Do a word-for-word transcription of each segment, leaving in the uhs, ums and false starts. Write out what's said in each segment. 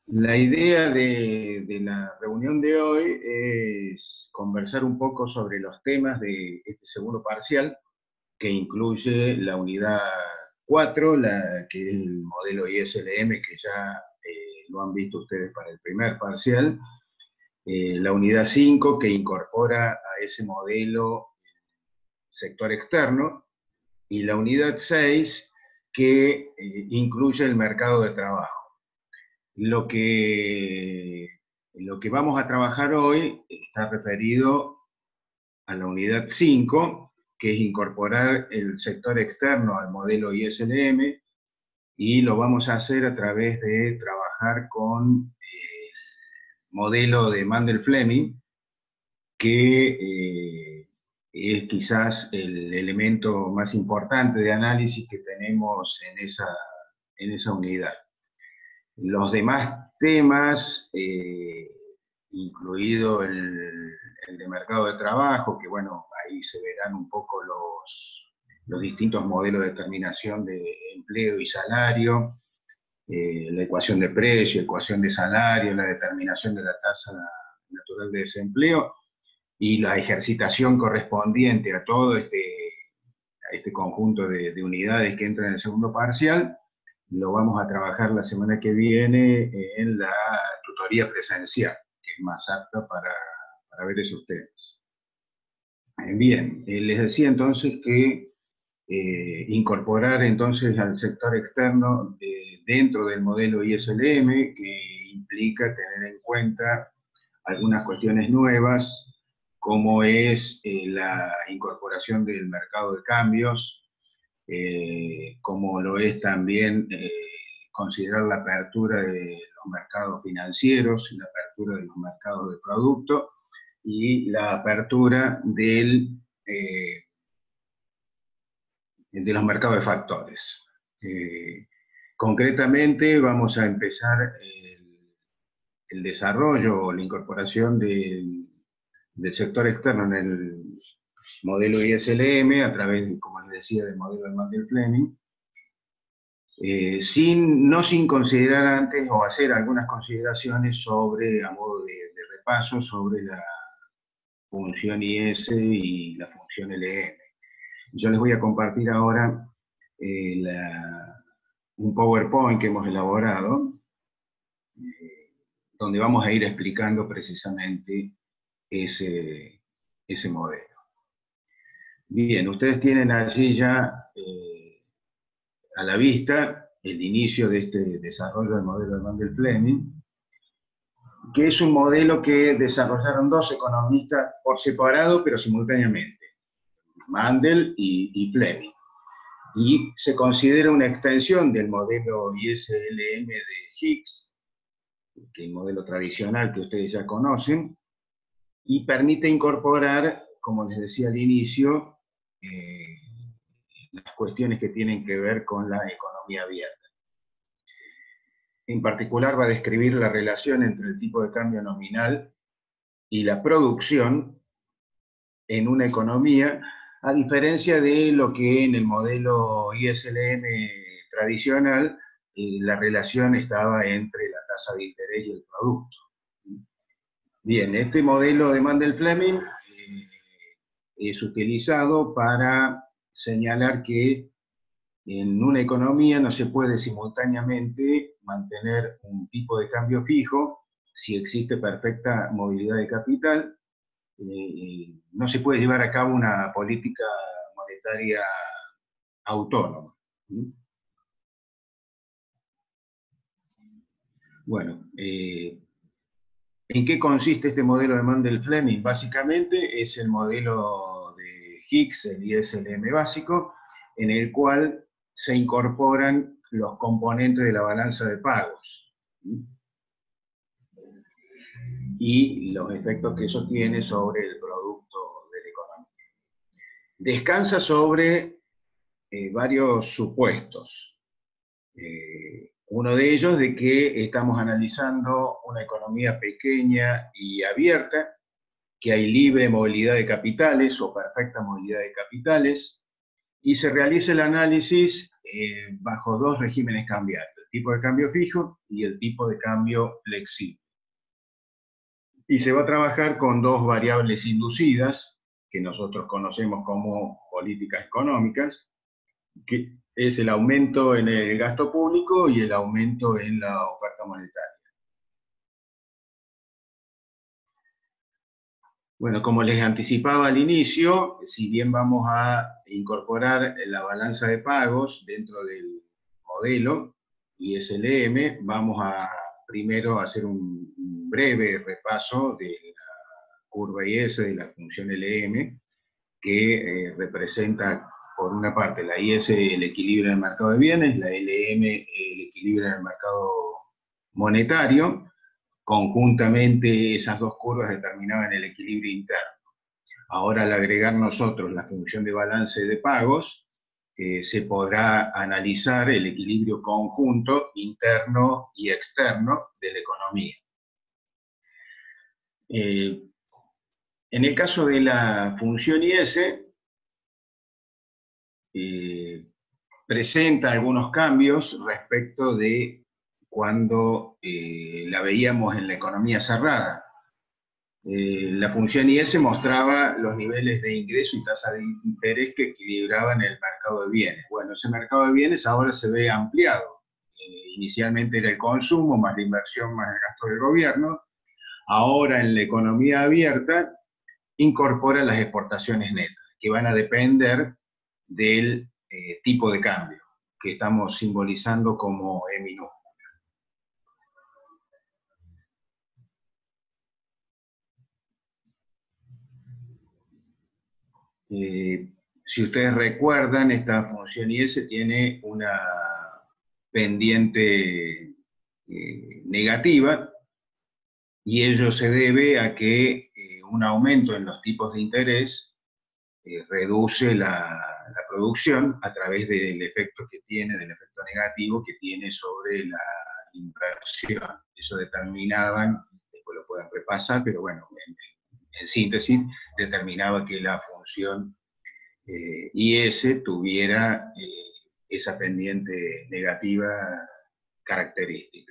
La idea de, de la reunión de hoy es conversar un poco sobre los temas de este segundo parcial, que incluye la unidad cuatro, la, que es el modelo I S L M, que ya eh, lo han visto ustedes para el primer parcial, eh, la unidad cinco, que incorpora a ese modelo sector externo, y la unidad seis, que eh, incluye el mercado de trabajo. Lo que, lo que vamos a trabajar hoy está referido a la unidad cinco, que es incorporar el sector externo al modelo I S L M, y lo vamos a hacer a través de trabajar con el modelo de Mandel-Fleming, que eh, es quizás el elemento más importante de análisis que tenemos en esa, en esa unidad. Los demás temas, eh, incluido el, el de mercado de trabajo, que bueno, ahí se verán un poco los, los distintos modelos de determinación de empleo y salario, eh, la ecuación de precio, ecuación de salario, la determinación de la tasa natural de desempleo y la ejercitación correspondiente a todo este, a este conjunto de, de unidades que entran en el segundo parcial. Lo vamos a trabajar la semana que viene en la tutoría presencial, que es más apta para, para ver esos temas. Bien, eh, les decía entonces que eh, incorporar entonces al sector externo eh, dentro del modelo I S L M, que implica tener en cuenta algunas cuestiones nuevas, como es eh, la incorporación del mercado de cambios, eh, como lo es también eh, considerar la apertura de los mercados financieros, la apertura de los mercados de producto y la apertura del, eh, de los mercados de factores. Eh, concretamente vamos a empezar el, el desarrollo o la incorporación del, del sector externo en el modelo I S L M a través, como les decía, del modelo de Mandel-Fleming, eh, sin, no sin considerar antes o hacer algunas consideraciones sobre, a modo de, de repaso, sobre la función I S y la función L M. Yo les voy a compartir ahora eh, la, un PowerPoint que hemos elaborado, eh, donde vamos a ir explicando precisamente ese, ese modelo. Bien, ustedes tienen allí ya eh, a la vista el inicio de este desarrollo del modelo de Mandel-Fleming, que es un modelo que desarrollaron dos economistas por separado, pero simultáneamente, Mandel y, y Fleming. Y se considera una extensión del modelo I S L M de Higgs, que es el modelo tradicional que ustedes ya conocen, y permite incorporar, como les decía al inicio, eh, las cuestiones que tienen que ver con la economía abierta. En particular va a describir la relación entre el tipo de cambio nominal y la producción en una economía, a diferencia de lo que en el modelo I S L M tradicional, eh, la relación estaba entre la tasa de interés y el producto. Bien, este modelo de Mandel-Fleming eh, es utilizado para señalar que en una economía no se puede simultáneamente mantener un tipo de cambio fijo si existe perfecta movilidad de capital. Eh, no se puede llevar a cabo una política monetaria autónoma. Bueno, eh, ¿en qué consiste este modelo de Mandel-Fleming? Básicamente es el modelo de Higgs, el I S L M básico, en el cual se incorporan los componentes de la balanza de pagos y los efectos que eso tiene sobre el producto de la economía. Descansa sobre eh, varios supuestos. Eh, uno de ellos de que estamos analizando una economía pequeña y abierta, que hay libre movilidad de capitales o perfecta movilidad de capitales, y se realiza el análisis eh, bajo dos regímenes cambiantes. el tipo de cambio fijo y el tipo de cambio flexible. Y se va a trabajar con dos variables inducidas, que nosotros conocemos como políticas económicas, que es el aumento en el gasto público y el aumento en la oferta monetaria. Bueno, como les anticipaba al inicio, si bien vamos a incorporar la balanza de pagos dentro del modelo I S L M, vamos a primero hacer un breve repaso de la curva I S, de la función L M, que eh, representa, por una parte, la I S, el equilibrio en el mercado de bienes, la L M, el equilibrio en el mercado monetario. Conjuntamente esas dos curvas determinaban el equilibrio interno. Ahora, al agregar nosotros la función de balance de pagos, eh, se podrá analizar el equilibrio conjunto interno y externo de la economía. Eh, en el caso de la función I S, eh, presenta algunos cambios respecto de cuando eh, la veíamos en la economía cerrada. Eh, la función I S mostraba los niveles de ingreso y tasa de interés que equilibraban el mercado de bienes. Bueno, ese mercado de bienes ahora se ve ampliado. Eh, inicialmente era el consumo, más la inversión, más el gasto del gobierno. Ahora en la economía abierta incorpora las exportaciones netas, que van a depender del eh, tipo de cambio, que estamos simbolizando como E minúscula. Eh, si ustedes recuerdan, esta función I S tiene una pendiente eh, negativa, y ello se debe a que eh, un aumento en los tipos de interés eh, reduce la, la producción a través del efecto que tiene, del efecto negativo que tiene sobre la inversión. Eso determinaban, después lo pueden repasar, pero bueno, en, en síntesis, determinaba que la función eh, I S tuviera eh, esa pendiente negativa característica.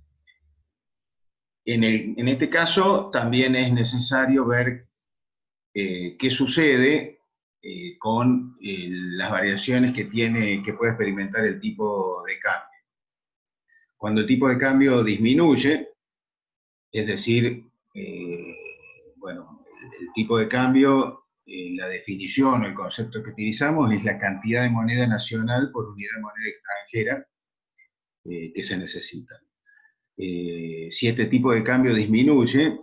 En, el, en este caso también es necesario ver eh, qué sucede eh, con eh, las variaciones que, tiene, que puede experimentar el tipo de cambio. Cuando el tipo de cambio disminuye, es decir, eh, bueno, el, el tipo de cambio, eh, la definición o el concepto que utilizamos es la cantidad de moneda nacional por unidad de moneda extranjera eh, que se necesita. Eh, si este tipo de cambio disminuye,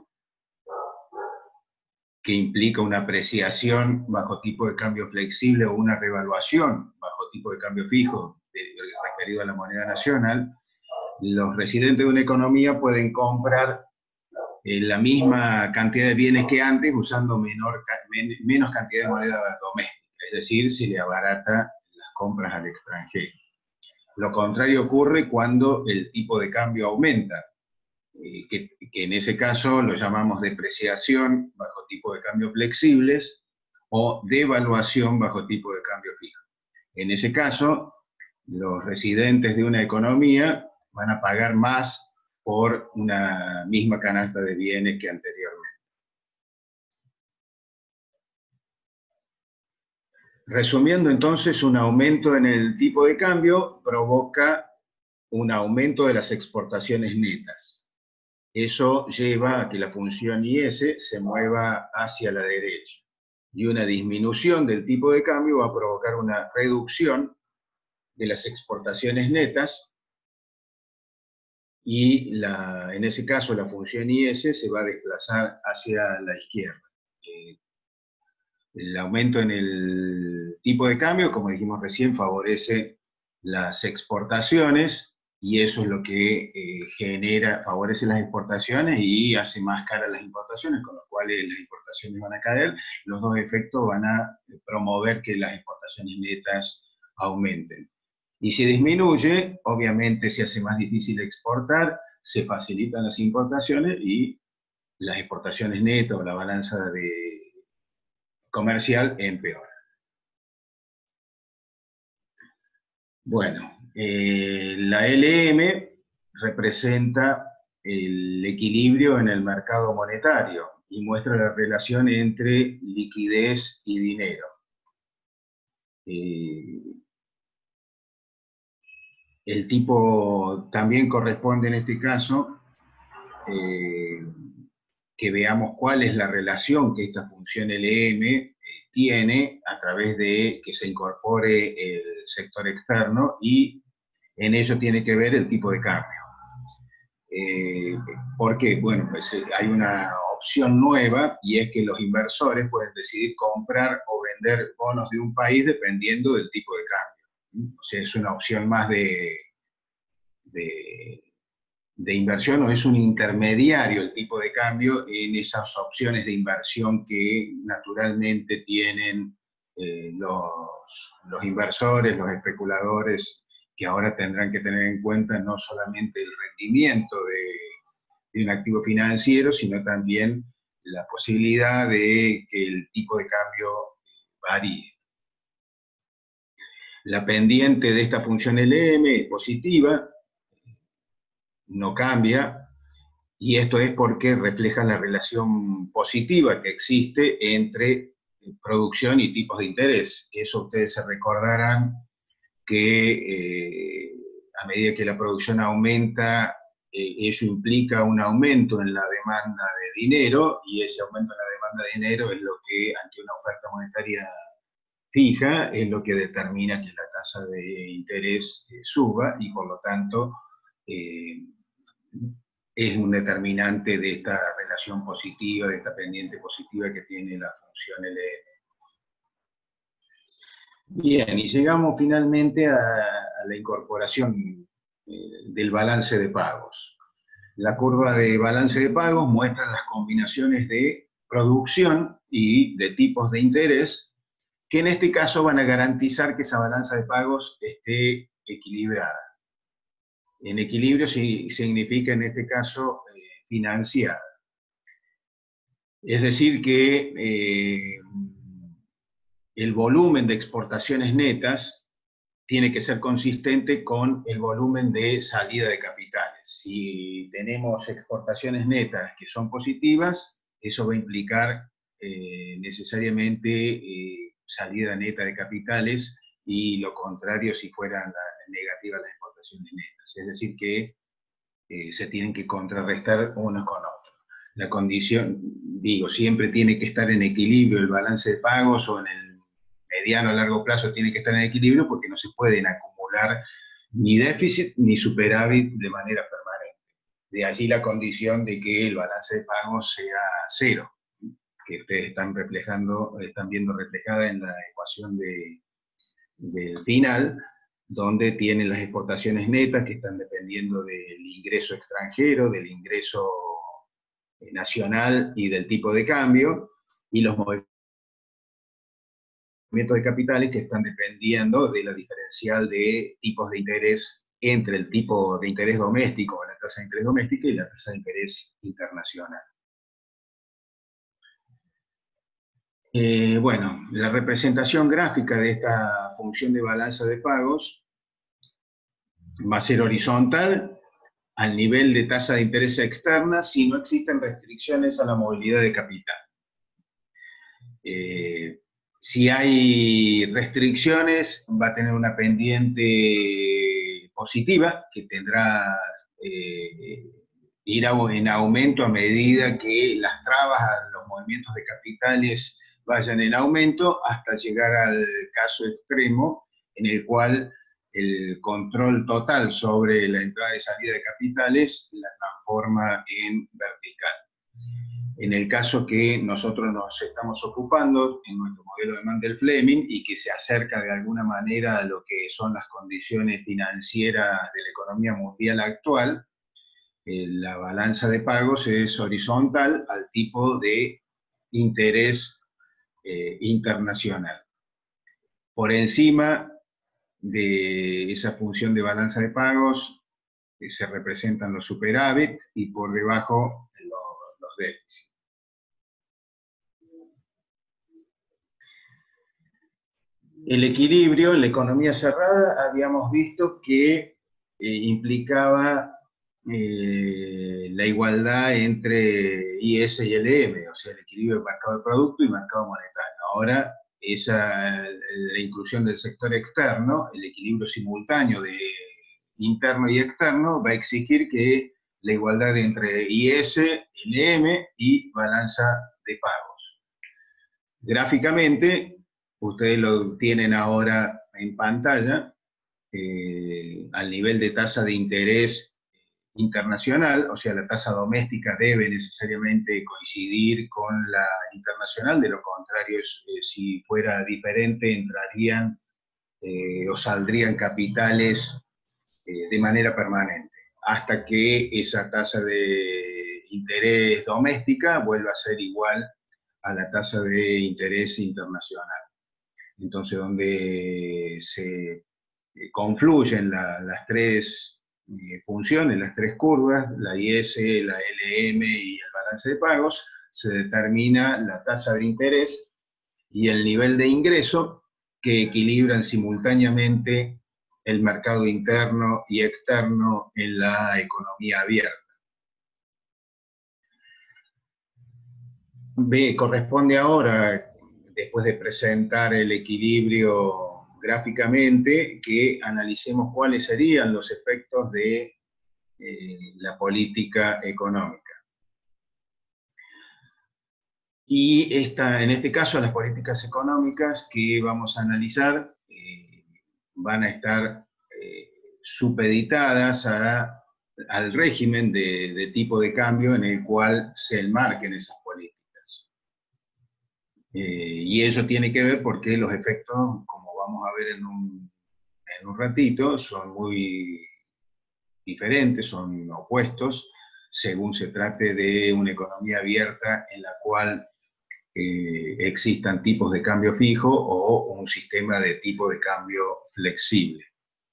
que implica una apreciación bajo tipo de cambio flexible o una revaluación bajo tipo de cambio fijo de, de, referido a la moneda nacional, los residentes de una economía pueden comprar eh, la misma cantidad de bienes que antes usando menor, men, menos cantidad de moneda doméstica, es decir, se le abarata las compras al extranjero. Lo contrario ocurre cuando el tipo de cambio aumenta, eh, que, que en ese caso lo llamamos depreciación bajo tipo de cambio flexibles o devaluación bajo tipo de cambio fijo. En ese caso, los residentes de una economía van a pagar más por una misma canasta de bienes que anteriormente. Resumiendo entonces, un aumento en el tipo de cambio provoca un aumento de las exportaciones netas. Eso lleva a que la función I S se mueva hacia la derecha. Y una disminución del tipo de cambio va a provocar una reducción de las exportaciones netas, y la, en ese caso la función I S se va a desplazar hacia la izquierda. Eh, el aumento en el tipo de cambio, como dijimos recién, favorece las exportaciones, y eso es lo que eh, genera, favorece las exportaciones y hace más caras las importaciones, con lo cual las importaciones van a caer. Los dos efectos van a promover que las exportaciones netas aumenten. Y si disminuye, obviamente se hace más difícil exportar, se facilitan las importaciones y las exportaciones netas o la balanza de comercial empeora. Bueno, Eh, la L M representa el equilibrio en el mercado monetario y muestra la relación entre liquidez y dinero. Eh, el tipo también corresponde en este caso eh, que veamos cuál es la relación que esta función L M eh, tiene a través de que se incorpore el sector externo, y en ello tiene que ver el tipo de cambio. Eh, ¿Por qué? Bueno, pues eh, hay una opción nueva, y es que los inversores pueden decidir comprar o vender bonos de un país dependiendo del tipo de cambio. O sea, es una opción más de, de, de inversión, o es un intermediario el tipo de cambio en esas opciones de inversión que naturalmente tienen eh, los, los inversores, los especuladores, que ahora tendrán que tener en cuenta no solamente el rendimiento de, de un activo financiero, sino también la posibilidad de que el tipo de cambio varíe. La pendiente de esta función L M es positiva, no cambia, y esto es porque refleja la relación positiva que existe entre producción y tipos de interés. Eso ustedes se recordarán que eh, a medida que la producción aumenta, eh, eso implica un aumento en la demanda de dinero, y ese aumento en la demanda de dinero es lo que, ante una oferta monetaria fija, es lo que determina que la tasa de interés eh, suba, y por lo tanto eh, es un determinante de esta relación positiva, de esta pendiente positiva que tiene la función L M. Bien, y llegamos finalmente a, a la incorporación eh, del balance de pagos. La curva de balance de pagos muestra las combinaciones de producción y de tipos de interés, que en este caso van a garantizar que esa balanza de pagos esté equilibrada. En equilibrio sí, significa en este caso eh, financiada. Es decir que eh, el volumen de exportaciones netas tiene que ser consistente con el volumen de salida de capitales. Si tenemos exportaciones netas que son positivas, eso va a implicar eh, necesariamente eh, salida neta de capitales, y lo contrario si fueran la, negativas las exportaciones netas. Es decir que eh, se tienen que contrarrestar unos con otros. La condición, digo, siempre tiene que estar en equilibrio el balance de pagos, o en el mediano a largo plazo tiene que estar en equilibrio, porque no se pueden acumular ni déficit ni superávit de manera permanente. De allí la condición de que el balance de pagos sea cero, que ustedes están reflejando, están viendo reflejada en la ecuación de, del final, donde tienen las exportaciones netas que están dependiendo del ingreso extranjero, del ingreso nacional y del tipo de cambio, y los movimientos de capitales que están dependiendo de la diferencial de tipos de interés entre el tipo de interés doméstico, o la tasa de interés doméstica, y la tasa de interés internacional. Eh, bueno, la representación gráfica de esta función de balanza de pagos va a ser horizontal al nivel de tasa de interés externa, si no existen restricciones a la movilidad de capital. Eh, si hay restricciones, va a tener una pendiente positiva, que tendrá eh, ir en aumento a medida que las trabas a los movimientos de capitales vayan en aumento, hasta llegar al caso extremo en el cual el control total sobre la entrada y salida de capitales la transforma en vertical. En el caso que nosotros nos estamos ocupando en nuestro modelo de Mandel-Fleming, y que se acerca de alguna manera a lo que son las condiciones financieras de la economía mundial actual, eh, la balanza de pagos es horizontal al tipo de interés eh, internacional. Por encima de esa función de balanza de pagos eh, se representan los superávit, y por debajo los, los déficits. El equilibrio en la economía cerrada habíamos visto que eh, implicaba eh, la igualdad entre I S y L M, o sea, el equilibrio del mercado de producto y mercado monetario. Ahora, esa, la inclusión del sector externo, el equilibrio simultáneo de interno y externo, va a exigir que la igualdad entre I S, L M y balanza de pagos. Gráficamente, ustedes lo tienen ahora en pantalla, eh, al nivel de tasa de interés internacional, o sea, la tasa doméstica debe necesariamente coincidir con la internacional, de lo contrario, es, eh, si fuera diferente, entrarían eh, o saldrían capitales eh, de manera permanente, hasta que esa tasa de interés doméstica vuelva a ser igual a la tasa de interés internacional. Entonces, donde se confluyen la, las tres eh, funciones, las tres curvas, la I S, la L M y el balance de pagos, se determina la tasa de interés y el nivel de ingreso que equilibran simultáneamente el mercado interno y externo en la economía abierta. B, corresponde ahora, después de presentar el equilibrio gráficamente, que analicemos cuáles serían los efectos de eh, la política económica. Y esta, en este caso, las políticas económicas que vamos a analizar eh, van a estar eh, supeditadas a, al régimen de, de tipo de cambio en el cual se enmarquen esas políticas. Eh, y eso tiene que ver porque los efectos, como vamos a ver en un, en un ratito, son muy diferentes, son opuestos, según se trate de una economía abierta en la cual eh, existan tipos de cambio fijo o un sistema de tipo de cambio flexible.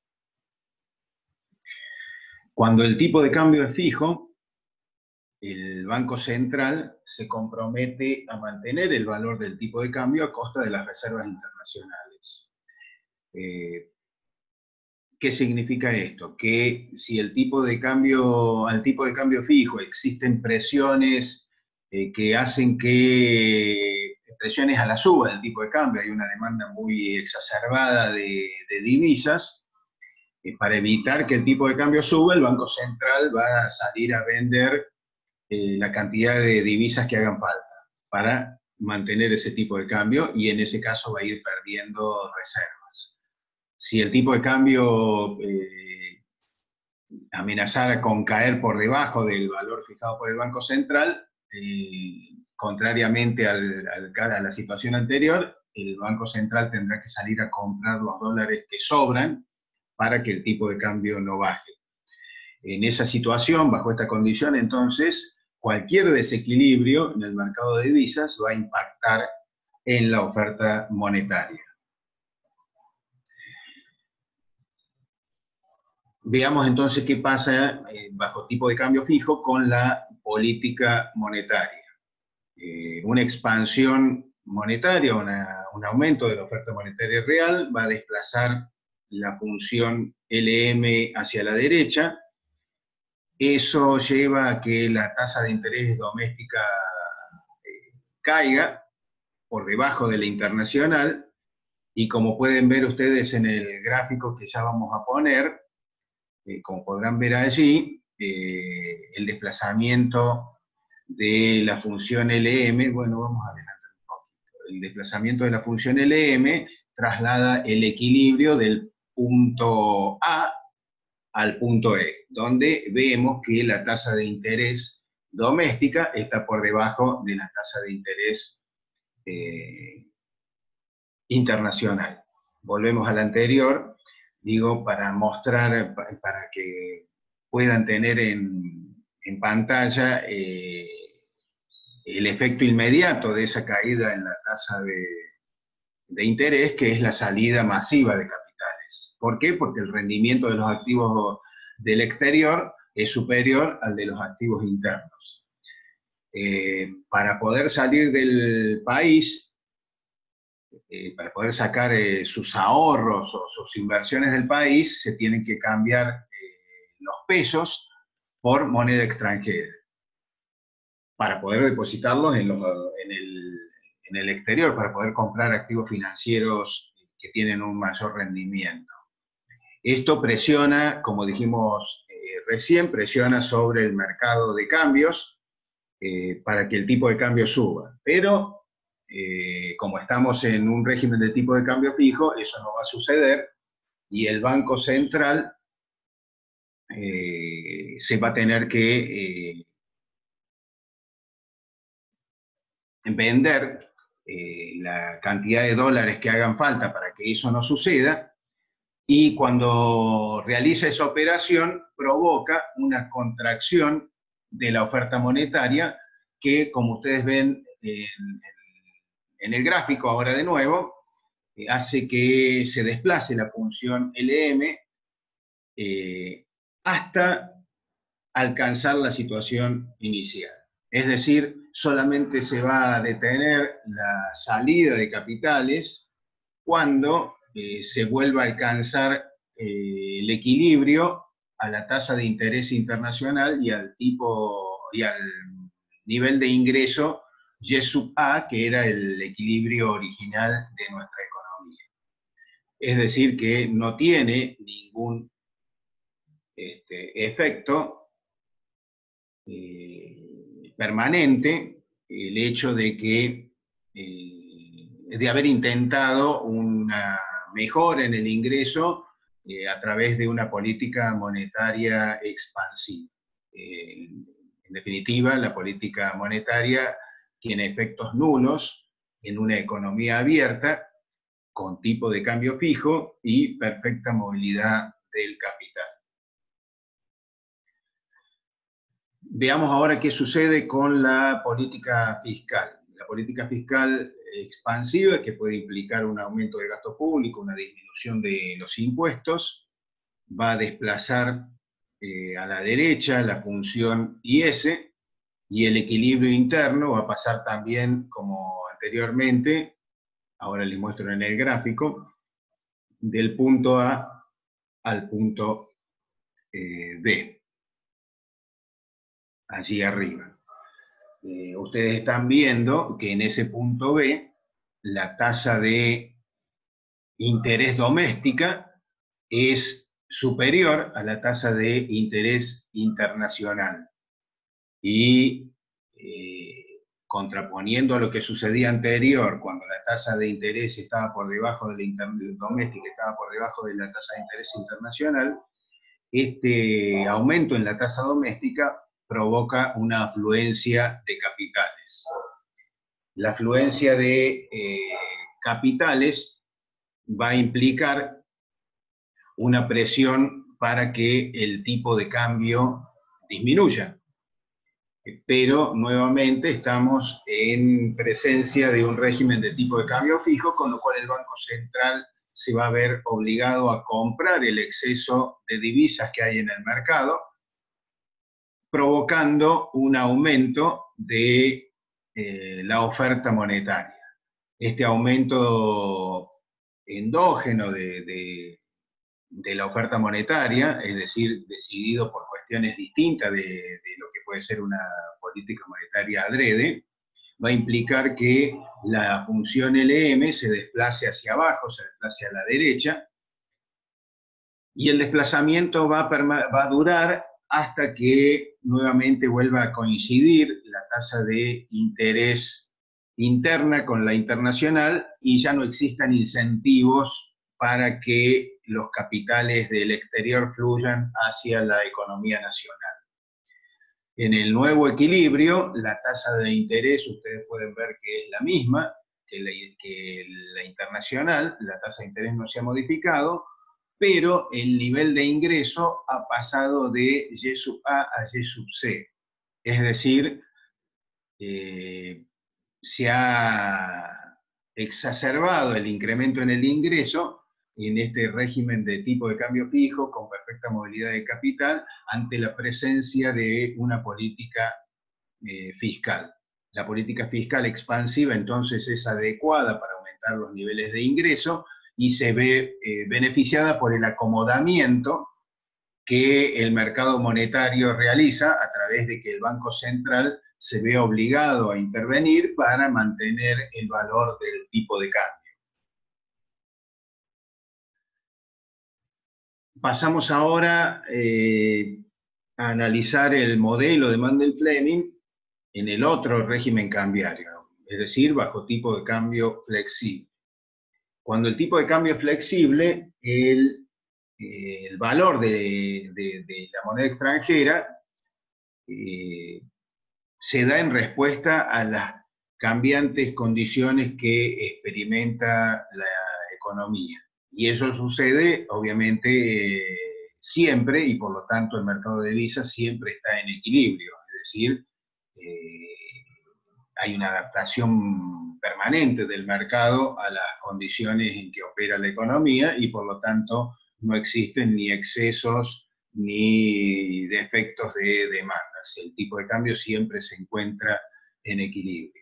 Cuando el tipo de cambio es fijo, el Banco Central se compromete a mantener el valor del tipo de cambio a costa de las reservas internacionales. Eh, ¿Qué significa esto? Que si el tipo de cambio, al tipo de cambio fijo existen presiones eh, que hacen que, presiones a la suba del tipo de cambio, hay una demanda muy exacerbada de, de divisas, eh, para evitar que el tipo de cambio suba, el Banco Central va a salir a vender eh, la cantidad de divisas que hagan falta para mantener ese tipo de cambio y en ese caso va a ir perdiendo reservas. Si el tipo de cambio eh, amenazara con caer por debajo del valor fijado por el Banco Central, eh, contrariamente al, al, a la situación anterior, el Banco Central tendrá que salir a comprar los dólares que sobran para que el tipo de cambio no baje. En esa situación, bajo esta condición, entonces, cualquier desequilibrio en el mercado de divisas va a impactar en la oferta monetaria. Veamos entonces qué pasa eh, bajo tipo de cambio fijo con la política monetaria. Eh, una expansión monetaria, una, un aumento de la oferta monetaria real va a desplazar la función L M hacia la derecha. Eso lleva a que la tasa de interés doméstica eh, caiga por debajo de la internacional y como pueden ver ustedes en el gráfico que ya vamos a poner, Eh, como podrán ver allí, eh, el desplazamiento de la función L M, bueno, vamos a adelantar un poquito, el desplazamiento de la función L M traslada el equilibrio del punto A al punto E, donde vemos que la tasa de interés doméstica está por debajo de la tasa de interés eh, internacional. Volvemos a la anterior, digo, para mostrar, para que puedan tener en, en pantalla eh, el efecto inmediato de esa caída en la tasa de, de interés, que es la salida masiva de capitales. ¿Por qué? Porque el rendimiento de los activos del exterior es superior al de los activos internos. Eh, para poder salir del país, eh, para poder sacar eh, sus ahorros o sus inversiones del país, se tienen que cambiar eh, los pesos por moneda extranjera, para poder depositarlos en, los, en, el, en el exterior, para poder comprar activos financieros que tienen un mayor rendimiento. Esto presiona, como dijimos eh, recién, presiona sobre el mercado de cambios eh, para que el tipo de cambio suba. Pero, eh, como estamos en un régimen de tipo de cambio fijo, eso no va a suceder y el Banco Central eh, se va a tener que eh, vender eh, la cantidad de dólares que hagan falta para que eso no suceda, y cuando realiza esa operación provoca una contracción de la oferta monetaria que, como ustedes ven en, en el gráfico ahora de nuevo, eh, hace que se desplace la función L M eh, hasta alcanzar la situación inicial. Es decir, solamente se va a detener la salida de capitales cuando eh, se vuelva a alcanzar eh, el equilibrio a la tasa de interés internacional y al tipo y al nivel de ingreso Y sub A, que era el equilibrio original de nuestra economía. Es decir, que no tiene ningún este, efecto eh, permanente el hecho de que eh, de haber intentado una mejora en el ingreso eh, a través de una política monetaria expansiva. Eh, en definitiva, la política monetaria tiene efectos nulos en una economía abierta, con tipo de cambio fijo y perfecta movilidad del capital. Veamos ahora qué sucede con la política fiscal. La política fiscal expansiva, que puede implicar un aumento del gasto público, una disminución de los impuestos, va a desplazar eh, a la derecha la función I S, y el equilibrio interno va a pasar también, como anteriormente, ahora les muestro en el gráfico, del punto A al punto eh, B, allí arriba. Eh, ustedes están viendo que en ese punto B, la tasa de interés doméstica es superior a la tasa de interés internacional. Y eh, contraponiendo a lo que sucedía anterior, cuando la tasa de interés estaba por debajo de la doméstica, estaba por debajo de la tasa de interés internacional, este aumento en la tasa doméstica provoca una afluencia de capitales. La afluencia de eh, capitales va a implicar una presión para que el tipo de cambio disminuya. Pero nuevamente estamos en presencia de un régimen de tipo de cambio fijo, con lo cual el Banco Central se va a ver obligado a comprar el exceso de divisas que hay en el mercado, provocando un aumento de eh, la oferta monetaria. Este aumento endógeno de, de, de la oferta monetaria, es decir, decidido por cuestiones distintas de, de lo que puede ser una política monetaria adrede, va a implicar que la función L M se desplace hacia abajo, se desplace a la derecha, y el desplazamiento va a, va a durar hasta que nuevamente vuelva a coincidir la tasa de interés interna con la internacional y ya no existan incentivos para que los capitales del exterior fluyan hacia la economía nacional. En el nuevo equilibrio, la tasa de interés, ustedes pueden ver que es la misma que la, que la internacional, la tasa de interés no se ha modificado, pero el nivel de ingreso ha pasado de Y sub A a Y sub C. Es decir, eh, se ha exacerbado el incremento en el ingreso en este régimen de tipo de cambio fijo con perfecta movilidad de capital ante la presencia de una política eh, fiscal. La política fiscal expansiva entonces es adecuada para aumentar los niveles de ingreso y se ve eh, beneficiada por el acomodamiento que el mercado monetario realiza a través de que el Banco Central se ve obligado a intervenir para mantener el valor del tipo de cambio. Pasamos ahora eh, a analizar el modelo de Mandel-Fleming en el otro régimen cambiario, es decir, bajo tipo de cambio flexible. Cuando el tipo de cambio es flexible, el, eh, el valor de, de, de la moneda extranjera eh, se da en respuesta a las cambiantes condiciones que experimenta la economía. Y eso sucede, obviamente, eh, siempre, y por lo tanto el mercado de divisas siempre está en equilibrio, es decir, eh, hay una adaptación permanente del mercado a las condiciones en que opera la economía y por lo tanto no existen ni excesos ni defectos de demandas. El tipo de cambio siempre se encuentra en equilibrio.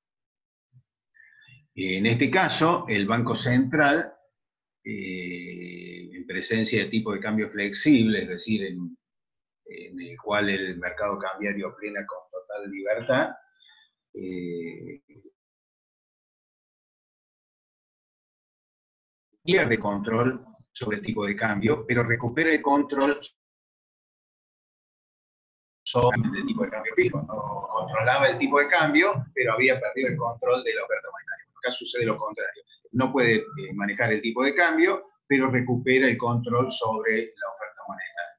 En este caso, el Banco Central, eh, en presencia de tipo de cambio flexible, es decir, en, en el cual el mercado cambiario opera con total libertad, eh, pierde control sobre el tipo de cambio, pero recupera el control sobre el tipo de cambio fijo. No controlaba el tipo de cambio, pero había perdido el control de la oferta monetaria. Acá sucede lo contrario. No puede eh, manejar el tipo de cambio, pero recupera el control sobre la oferta monetaria.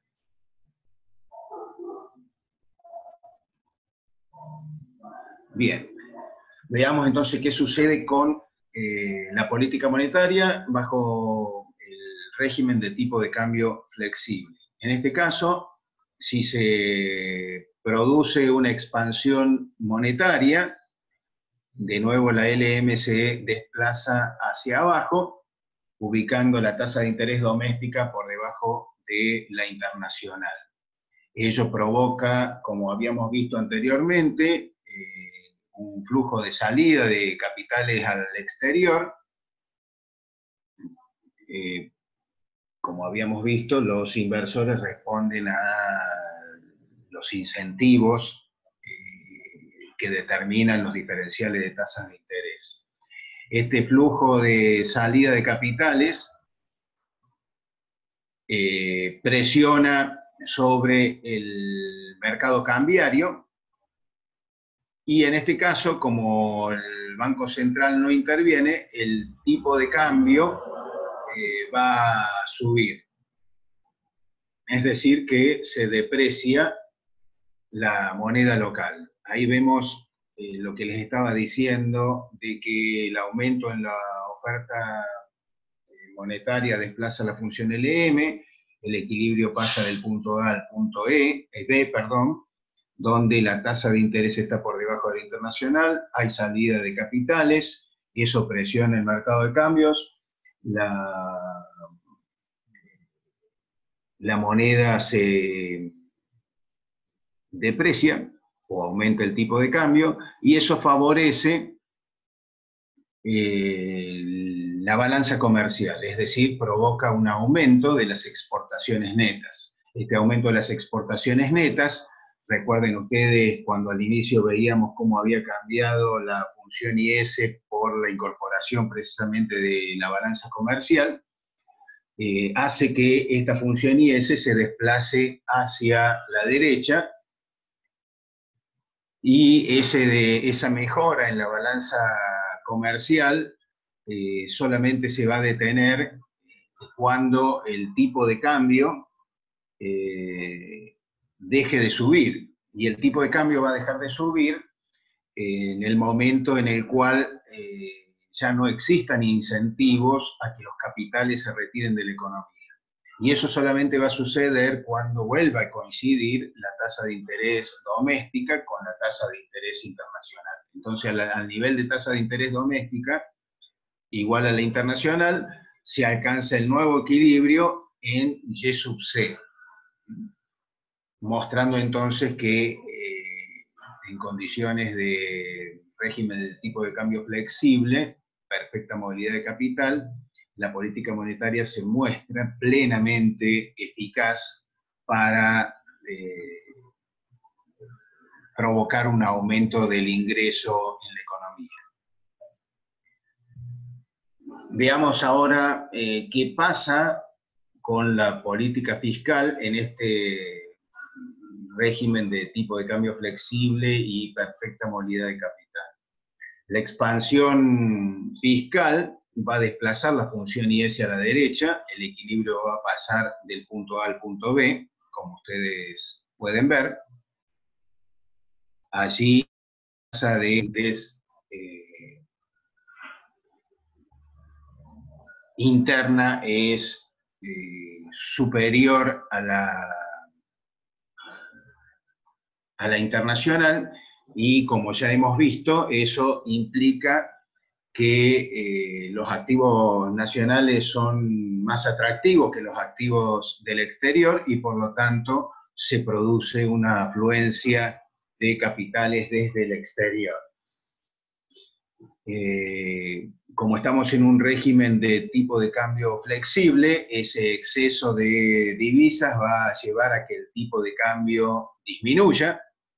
Bien, veamos entonces qué sucede con eh, la política monetaria bajo el régimen de tipo de cambio flexible. En este caso, si se produce una expansión monetaria, de nuevo la L M se desplaza hacia abajo, ubicando la tasa de interés doméstica por debajo de la internacional. Ello provoca, como habíamos visto anteriormente, eh, un flujo de salida de capitales al exterior. Eh, como habíamos visto, los inversores responden a los incentivos eh, que determinan los diferenciales de tasas de interés. Este flujo de salida de capitales eh, presiona sobre el mercado cambiario y en este caso, como el Banco Central no interviene, el tipo de cambio eh, va a subir. Es decir, que se deprecia la moneda local. Ahí vemos eh, lo que les estaba diciendo de que el aumento en la oferta monetaria desplaza la función L M, el equilibrio pasa del punto A al punto E, eh, B, perdón, donde la tasa de interés está por debajo de la internacional, hay salida de capitales, y eso presiona el mercado de cambios, la, la moneda se deprecia o aumenta el tipo de cambio, y eso favorece eh, la balanza comercial, es decir, provoca un aumento de las exportaciones netas. Este aumento de las exportaciones netas, recuerden ustedes cuando al inicio veíamos cómo había cambiado la función I S por la incorporación precisamente de la balanza comercial, eh, hace que esta función I S se desplace hacia la derecha y ese de, esa mejora en la balanza comercial eh, solamente se va a detener cuando el tipo de cambio eh, deje de subir. Y el tipo de cambio va a dejar de subir en el momento en el cual eh, ya no existan incentivos a que los capitales se retiren de la economía. Y eso solamente va a suceder cuando vuelva a coincidir la tasa de interés doméstica con la tasa de interés internacional. Entonces, al, al nivel de tasa de interés doméstica, igual a la internacional, se alcanza el nuevo equilibrio en Y sub C, mostrando entonces que eh, en condiciones de régimen de tipo de cambio flexible, perfecta movilidad de capital, la política monetaria se muestra plenamente eficaz para eh, provocar un aumento del ingreso en la economía. Veamos ahora eh, qué pasa con la política fiscal en este régimen de tipo de cambio flexible y perfecta movilidad de capital. La expansión fiscal va a desplazar la función I S a la derecha, el equilibrio va a pasar del punto A al punto B, como ustedes pueden ver. Allí la tasa de interés eh, interna es eh, superior a la, a la internacional, y como ya hemos visto, eso implica que eh, los activos nacionales son más atractivos que los activos del exterior y por lo tanto se produce una afluencia de capitales desde el exterior. Eh, como estamos en un régimen de tipo de cambio flexible, ese exceso de divisas va a llevar a que el tipo de cambio disminuya,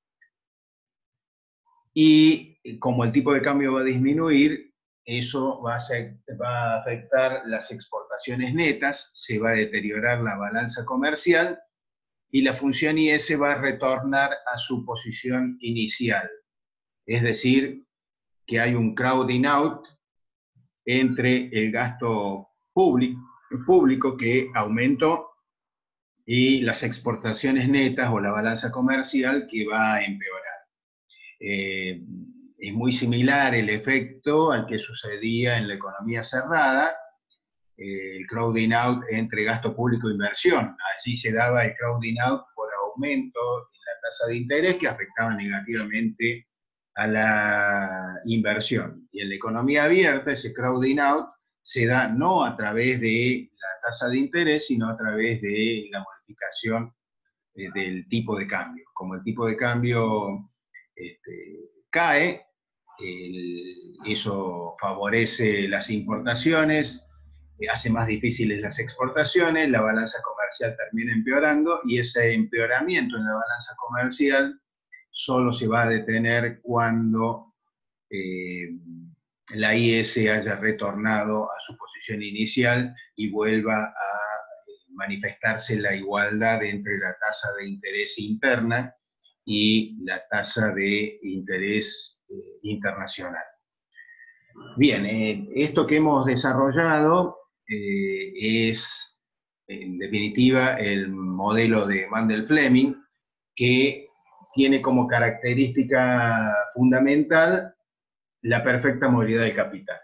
y como el tipo de cambio va a disminuir, eso va a, ser, va a afectar las exportaciones netas, se va a deteriorar la balanza comercial y la función I S va a retornar a su posición inicial. Es decir, que hay un crowding out entre el gasto público, público que aumentó y las exportaciones netas o la balanza comercial que va a empeorar. Eh, es muy similar el efecto al que sucedía en la economía cerrada, eh, el crowding out entre gasto público e inversión. Allí se daba el crowding out por aumento en la tasa de interés que afectaba negativamente a la inversión. Y en la economía abierta ese crowding out se da no a través de la tasa de interés, sino a través de la modificación eh, del tipo de cambio. Como el tipo de cambio este, cae, el, eso favorece las importaciones, eh, hace más difíciles las exportaciones, la balanza comercial termina empeorando, y ese empeoramiento en la balanza comercial solo se va a detener cuando eh, la I S haya retornado a su posición inicial y vuelva a manifestarse la igualdad entre la tasa de interés interna y la tasa de interés eh, internacional. Bien, eh, esto que hemos desarrollado eh, es, en definitiva, el modelo de Mandel-Fleming, que tiene como característica fundamental la perfecta movilidad del capital.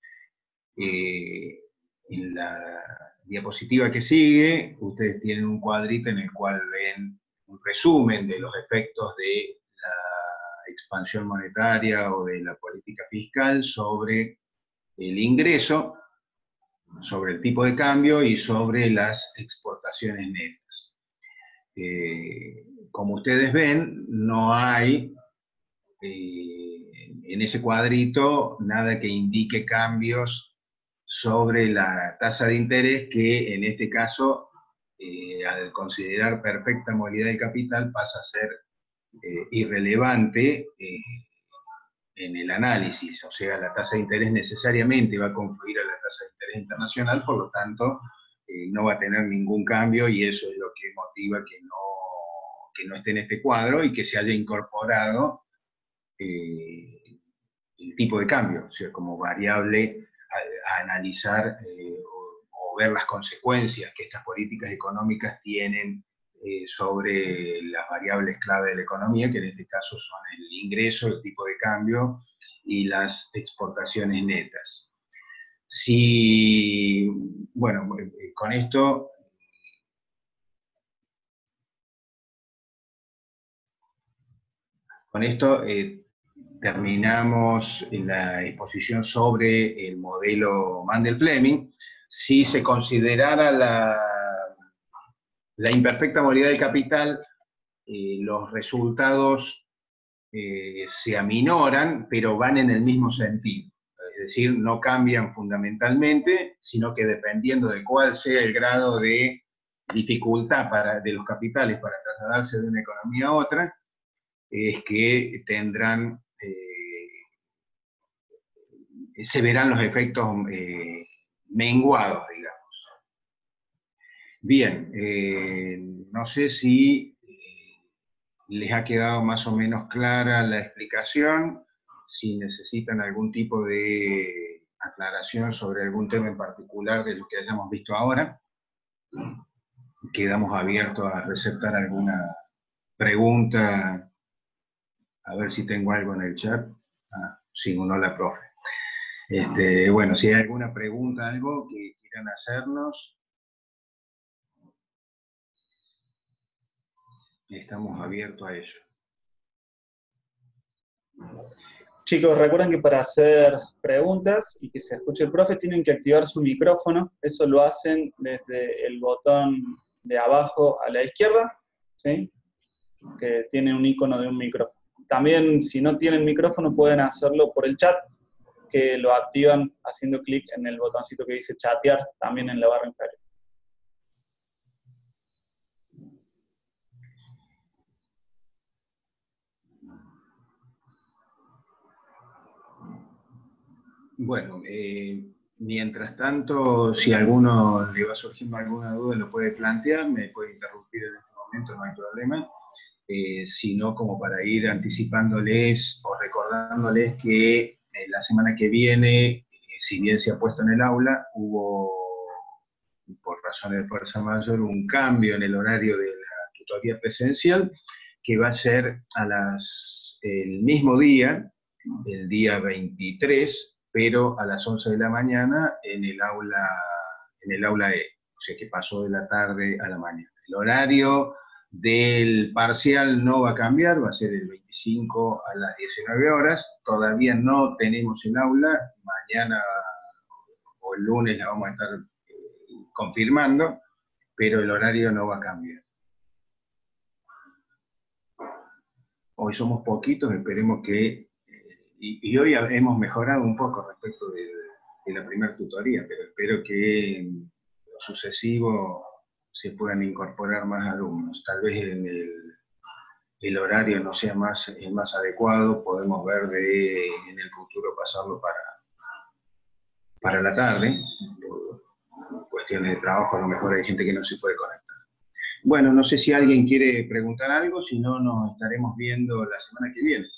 Eh, en la diapositiva que sigue, ustedes tienen un cuadrito en el cual ven un resumen de los efectos de la expansión monetaria o de la política fiscal sobre el ingreso, sobre el tipo de cambio y sobre las exportaciones netas. Eh, como ustedes ven, no hay eh, en ese cuadrito nada que indique cambios sobre la tasa de interés, que en este caso, eh, al considerar perfecta movilidad de capital, pasa a ser eh, irrelevante eh, en el análisis. O sea, la tasa de interés necesariamente va a confluir a la tasa de interés internacional, por lo tanto, eh, no va a tener ningún cambio, y eso es lo que motiva que no, que no esté en este cuadro y que se haya incorporado eh, el tipo de cambio, o sea, como variable a, a analizar eh, o, o ver las consecuencias que estas políticas económicas tienen eh, sobre las variables clave de la economía, que en este caso son el ingreso, el tipo de cambio y las exportaciones netas. Si, bueno, con esto con esto eh, terminamos la exposición sobre el modelo Mandel-Fleming. Si se considerara la, la imperfecta movilidad del capital, eh, los resultados eh, se aminoran, pero van en el mismo sentido. es decir, no cambian fundamentalmente, sino que dependiendo de cuál sea el grado de dificultad para, de los capitales para trasladarse de una economía a otra, es que tendrán, eh, se verán los efectos eh, menguados, digamos. Bien, eh, no sé si eh, les ha quedado más o menos clara la explicación, si necesitan algún tipo de aclaración sobre algún tema en particular de lo que hayamos visto ahora. Quedamos abiertos a receptar alguna pregunta, a ver si tengo algo en el chat. Ah, sí, uno la profe. Este, bueno, si hay alguna pregunta, algo que quieran hacernos, estamos abiertos a ello. Chicos, recuerden que para hacer preguntas y que se escuche el profe tienen que activar su micrófono. Eso lo hacen desde el botón de abajo a la izquierda, ¿sí? Que tiene un icono de un micrófono. También, si no tienen micrófono, pueden hacerlo por el chat, que lo activan haciendo clic en el botoncito que dice chatear, también en la barra inferior. Bueno, eh, mientras tanto, si a alguno le va surgiendo alguna duda, lo puede plantear, me puede interrumpir en este momento, no hay problema. Eh, sino como para ir anticipándoles o recordándoles que eh, la semana que viene, eh, si bien se ha puesto en el aula, hubo, por razones de fuerza mayor, un cambio en el horario de la tutoría presencial, que va a ser a las, el mismo día, el día veintitrés, pero a las once de la mañana en el aula, en el aula E, o sea que pasó de la tarde a la mañana. El horario del parcial no va a cambiar, va a ser el veinticinco a las diecinueve horas, todavía no tenemos el aula, mañana o el lunes la vamos a estar eh, confirmando, pero el horario no va a cambiar. Hoy somos poquitos, esperemos que, eh, y, y hoy hemos mejorado un poco respecto de, de la primera tutoría, pero espero que en lo sucesivo se puedan incorporar más alumnos. Tal vez en el, el horario no sea más, el más adecuado, podemos ver de en el futuro pasarlo para, para la tarde. Por cuestiones de trabajo, a lo mejor hay gente que no se puede conectar. Bueno, no sé si alguien quiere preguntar algo, si no nos estaremos viendo la semana que viene.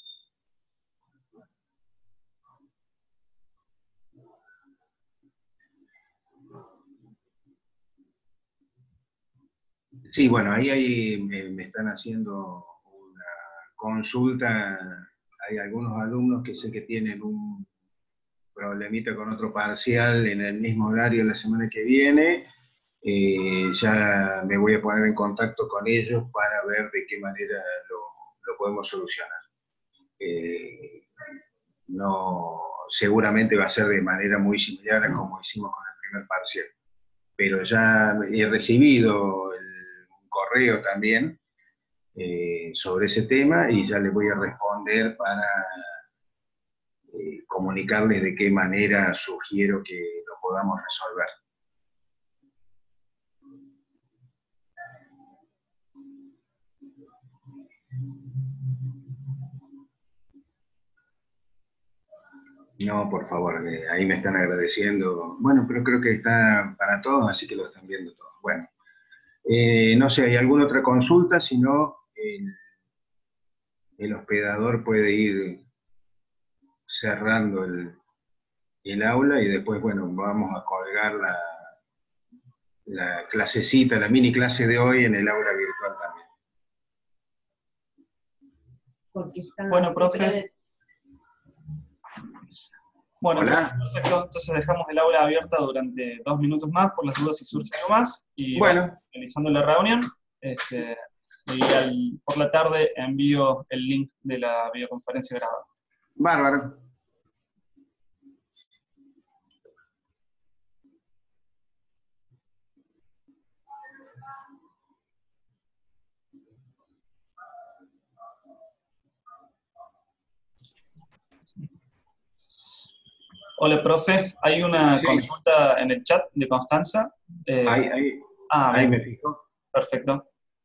Sí, bueno, ahí, ahí me, me están haciendo una consulta. Hay algunos alumnos que sé que tienen un problemita con otro parcial en el mismo horario la semana que viene. Eh, ya me voy a poner en contacto con ellos para ver de qué manera lo, lo podemos solucionar. Eh, no, seguramente va a ser de manera muy similar a como hicimos con el primer parcial. Pero ya he recibido el, un correo también eh, sobre ese tema y ya les voy a responder para eh, comunicarles de qué manera sugiero que lo podamos resolver. No, por favor, eh, ahí me están agradeciendo. Bueno, pero creo que está para todos, así que lo están viendo todos. Bueno, eh, no sé, ¿hay alguna otra consulta? Si no, el, el hospedador puede ir cerrando el, el aula y después, bueno, vamos a colgar la, la clasecita, la mini clase de hoy en el aula virtual también. Porque bueno, profe. Bueno, Hola. perfecto. Entonces dejamos el aula abierta durante dos minutos más por las dudas si surge algo más. Y bueno, vamos finalizando la reunión. Este, y al, por la tarde envío el link de la videoconferencia grabada. Bárbaro. Hola, profe. Hay una Sí, consulta en el chat de Constanza. Eh, ahí, ahí, ah, ahí bien, me fijo. perfecto.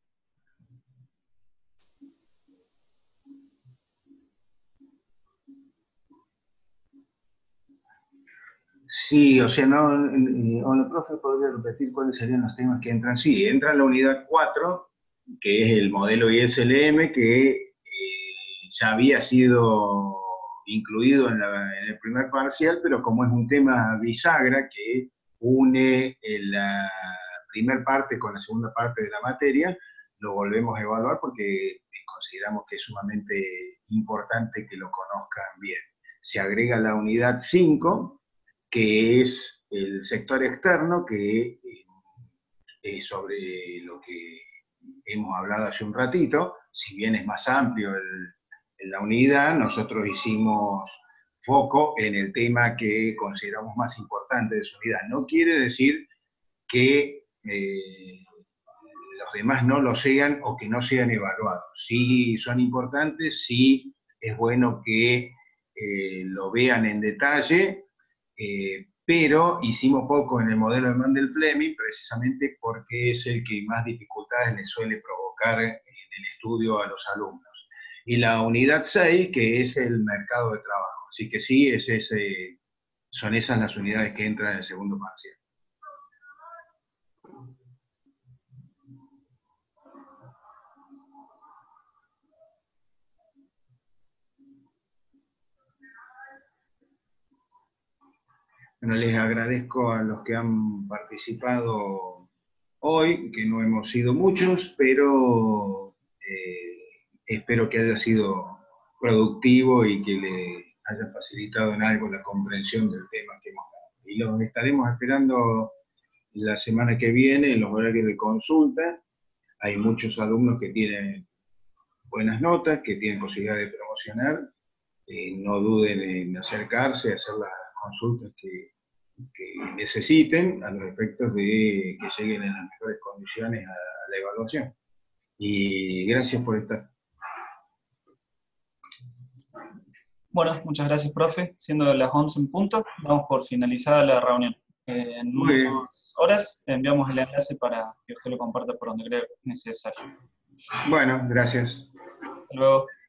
Sí, o sea, no, eh, hola, profe, ¿podría repetir cuáles serían los temas que entran? Sí, entra en la unidad cuatro, que es el modelo I S L M, que eh, ya había sido incluido en, la- en el primer parcial, pero como es un tema bisagra que une eh, la primer parte con la segunda parte de la materia, lo volvemos a evaluar porque consideramos que es sumamente importante que lo conozcan bien. Se agrega la unidad cinco, que es el sector externo, que es sobre lo que hemos hablado hace un ratito. Si bien es más amplio el, en la unidad, nosotros hicimos foco en el tema que consideramos más importante de su unidad. No quiere decir que eh, los demás no lo sean o que no sean evaluados. Sí son importantes, sí es bueno que eh, lo vean en detalle, eh, pero hicimos poco en el modelo de Mandel-Fleming precisamente porque es el que más dificultades le suele provocar en el estudio a los alumnos. Y la unidad seis, que es el mercado de trabajo. Así que sí, es ese, son esas las unidades que entran en el segundo parcial. Bueno, les agradezco a los que han participado hoy, que no hemos sido muchos, pero eh, espero que haya sido productivo y que le haya facilitado en algo la comprensión del tema que hemos dado. Y los estaremos esperando la semana que viene en los horarios de consulta. Hay muchos alumnos que tienen buenas notas, que tienen posibilidad de promocionar. Eh, no duden en acercarse, hacer las consultas que que necesiten a los efectos de que lleguen en las mejores condiciones a, a la evaluación. Y gracias por estar. Bueno, muchas gracias, profe. Siendo las once en punto, damos por finalizada la reunión. Eh, en Muy bien. unas horas enviamos el enlace para que usted lo comparta por donde cree necesario. Bueno, gracias. Hasta luego.